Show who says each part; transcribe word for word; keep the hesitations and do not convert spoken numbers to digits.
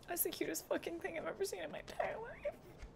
Speaker 1: That's the cutest fucking thing I've ever seen in my entire life.